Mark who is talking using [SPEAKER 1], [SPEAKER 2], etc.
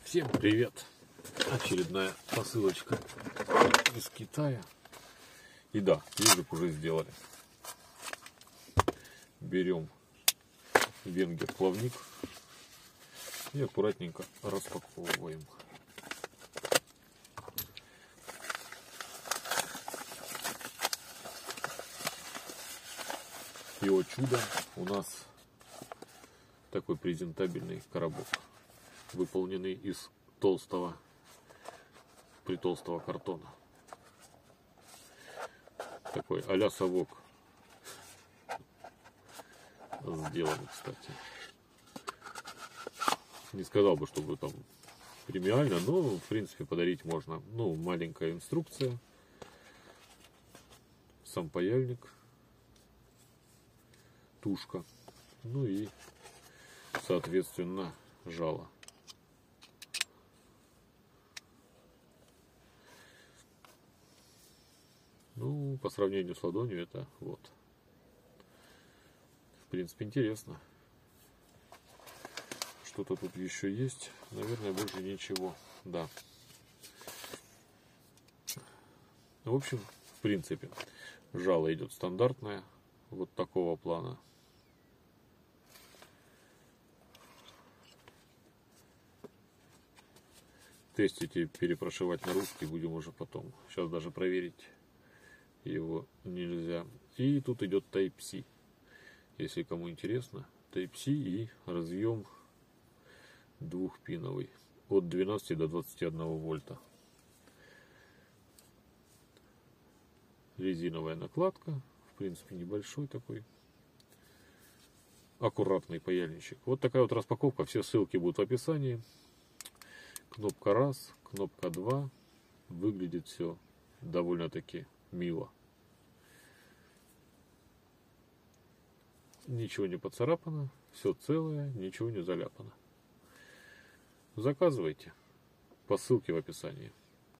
[SPEAKER 1] Всем привет! Очередная посылочка из Китая. И да, ежик уже сделали. Берем венгер плавник и аккуратненько распаковываем. И о чудо, у нас такой презентабельный коробок, выполненный из толстого картона. Такой а-ля совок сделан, кстати. Не сказал бы, чтобы там премиально, но в принципе подарить можно. Ну, маленькая инструкция, сам паяльник, тушка, ну и соответственно жало. Ну, по сравнению с ладонью, это вот. В принципе, интересно. Что-то тут еще есть. Наверное, больше ничего. Да. В общем, в принципе, жало идет стандартное. Вот такого плана. Тестить и перепрошивать на русский будем уже потом. Сейчас даже проверить его нельзя. И тут идет Type-C. Если кому интересно, Type-C и разъем двухпиновый от 12 до 21 вольта. Резиновая накладка, в принципе небольшой такой аккуратный паяльничек. Вот такая вот распаковка. Все ссылки будут в описании. Кнопка 1, кнопка 2. Выглядит все довольно-таки мило. Ничего не поцарапано, все целое, ничего не заляпано. Заказывайте по ссылке в описании.